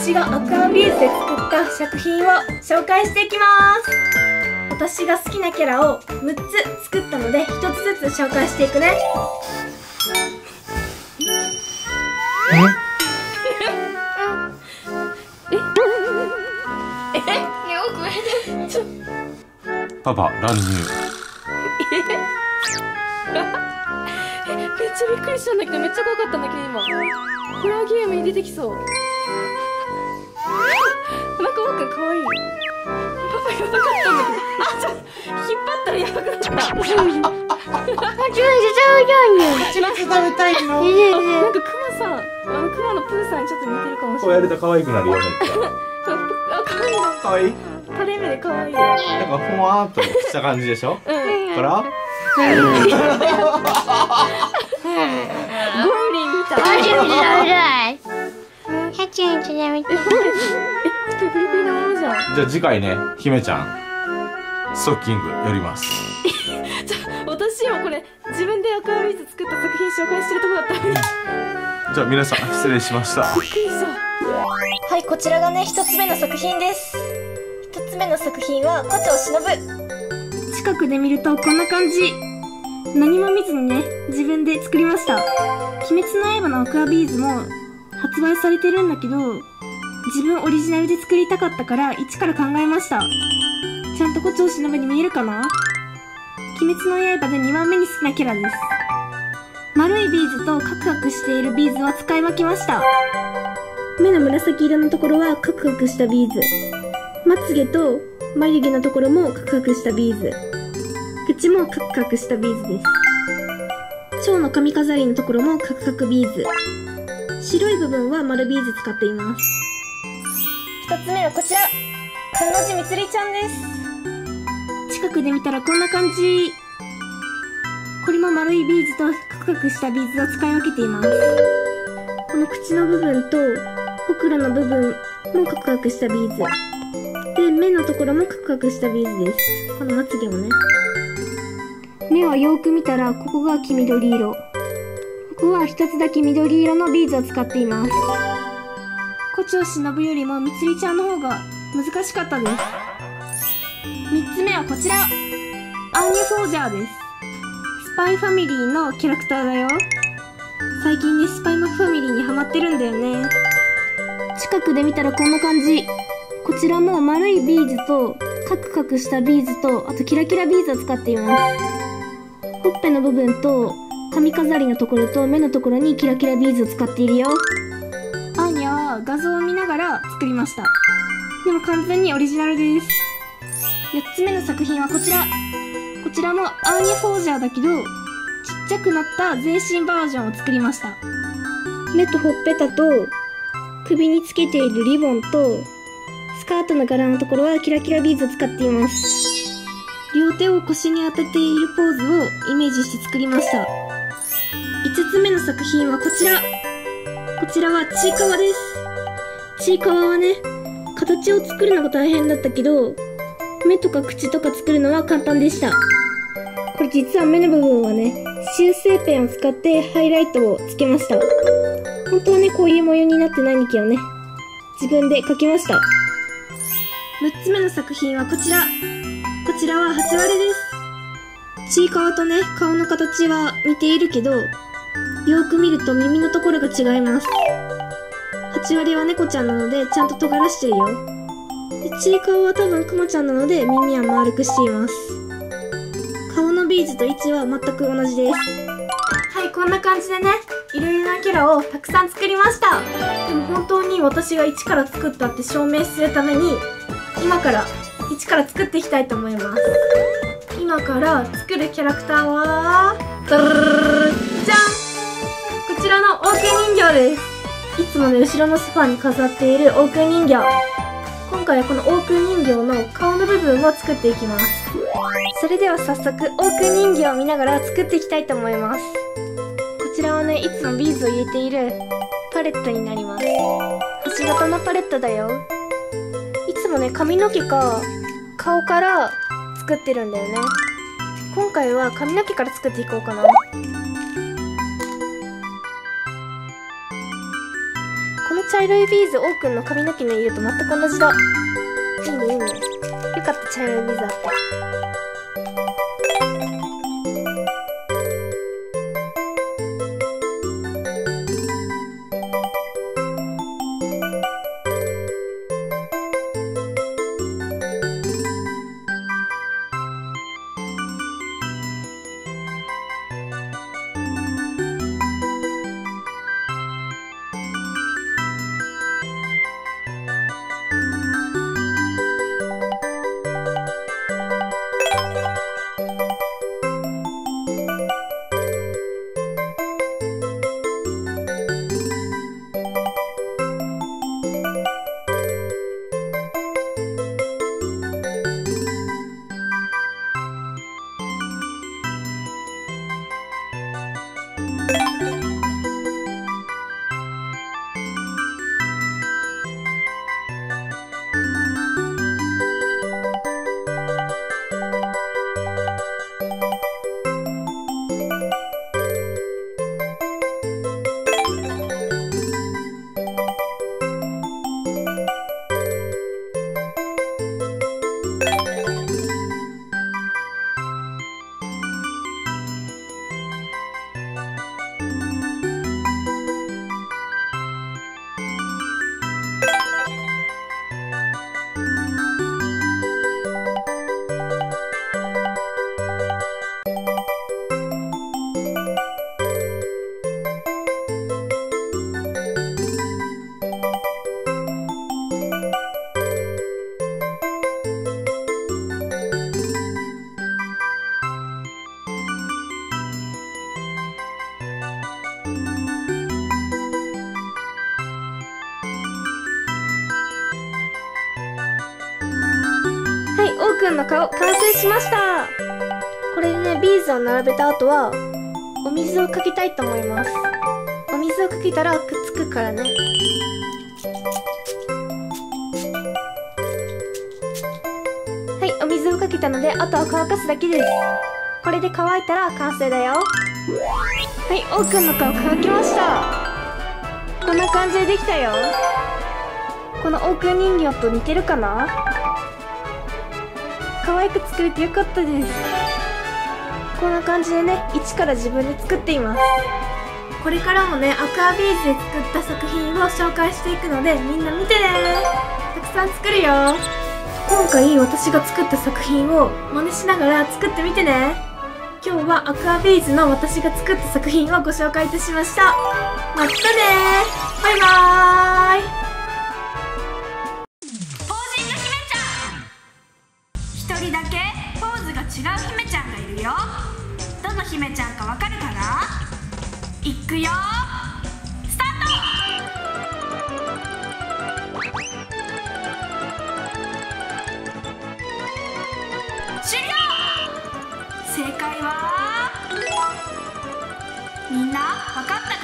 私がアクアビーズで作った作品を紹介していきます。私が好きなキャラを6つ作ったので1つずつ紹介していくね。 パパ乱入。 めっちゃびっくりしたんだけど、めっちゃ怖かったんだけど今。ホラーゲームに出てきそう。なんかおうくんかわいい。パパやばかったんだけど。あ、ちょっと引っ張ったらやばくなった。 食べたいの。 なんかクマさん、クマのプーさんにちょっと似てるかもしれない。 こうやると可愛くなるよね。 あ、かわいいな。 可愛い。 垂れ目でかわいい。 なんかふわーっとした感じでしょ。 うん。 ほら。 ゴブリンみたい。プリプリのままじゃん。 じゃあ次回ね、姫ちゃんストッキング寄ります。 私今これ自分でアクアビーズ作った作品紹介してるとこだったのに。 じゃあ皆さん失礼しました。 びっくりした。はい、こちらがね1つ目の作品です。1つ目の作品は胡蝶忍。近くで見るとこんな感じ。何も見ずにね自分で作りました。鬼滅の刃のアクアビーズも発売されてるんだけど、自分オリジナルで作りたかったから一から考えました。ちゃんと胡蝶忍に見えるかな。鬼滅の刃で2番目に好きなキャラです。丸いビーズとカクカクしているビーズは使い分けました。目の紫色のところはカクカクしたビーズ、まつげと眉毛のところもカクカクしたビーズ、口もカクカクしたビーズです。蝶の髪飾りのところもカクカクビーズ、白い部分は丸ビーズ使っています。1つ目はこちら、かんのじみつりちゃんです。近くで見たらこんな感じ。これも丸いビーズとカクカクしたビーズを使い分けています。この口の部分とほくろの部分もカクカクしたビーズで、目のところもカクカクしたビーズです。このまつげもね。目はよーく見たらここが黄緑色、ここは一つだけ緑色のビーズを使っています。胡蝶忍よりもみつりちゃんの方が難しかったです。3つ目はこちら、アーニャ・フォージャーです。スパイファミリーのキャラクターだよ。最近ね、スパイファミリーにハマってるんだよね。近くで見たらこんな感じ。こちらも丸いビーズとカクカクしたビーズと、あとキラキラビーズを使っています。ほっぺの部分と髪飾りのところと目のところにキラキラビーズを使っているよ。アーニャは画像を見ながら作りました。でも完全にオリジナルです。4つ目の作品はこちら。こちらもアーニャ・フォージャーだけど、ちっちゃくなった全身バージョンを作りました。目とほっぺたと首につけているリボンとスカートの柄のところはキラキラビーズを使っています。両手を腰に当てているポーズをイメージして作りました。5つ目の作品はこちら。こちらはちいかわです。ちいかわはね、形を作るのが大変だったけど、目とか口とか作るのは簡単でした。これ実は目の部分はね、修正ペンを使ってハイライトをつけました。本当はね、こういう模様になってないんだけどね、自分で描きました。6つ目の作品はこちら。こちらは8割です。ちいかわとね、顔の形は似ているけど、よーく見ると耳のところが違います。8割は猫ちゃんなのでちゃんと尖らしてるよ。で、ちいかわは多分クマちゃんなので耳は丸くしています。顔のビーズと位置は全く同じです。はい、こんな感じでね、いろいろなキャラをたくさん作りました。でも本当に私が一から作ったって証明するために、今から一から作っていきたいと思います。今から作るキャラクターは、じゃん！こちらのオーク人形です。いつもね、後ろのソファに飾っているオーク人形。今回はこのオーク人形の顔の部分を作っていきます。それでは早速、オーク人形を見ながら作っていきたいと思います。こちらはね、いつもビーズを入れているパレットになります。星型のパレットだよ。いつもね、髪の毛か顔から作ってるんだよね。今回は髪の毛から作っていこうかな。この茶色いビーズ、オーくんの髪の毛の色と全く同じだ。いいねいいね。よかった、茶色いビーズあって。はい、オーくんの顔完成しました。これでね、ビーズを並べた後はお水をかけたいと思います。お水をかけたらくっつくからね。はい、お水をかけたのであとは乾かすだけです。これで乾いたら完成だよ。はい、オーくんの顔乾きました。こんな感じでできたよ。このオーくん人形と似てるかな。可愛く作れてよかったです。こんな感じでね、一から自分で作っています。これからもね、アクアビーズで作った作品を紹介していくので、みんな見てね。たくさん作るよ。今回私が作った作品を真似しながら作ってみてね。今日はアクアビーズの私が作った作品をご紹介いたしました。またねー。バイバーイ。 一人だけポーズが違う姫ちゃんがいるよ。どの姫ちゃんかわかるかな。いくよ、スタート。終了。正解はみんなわかったか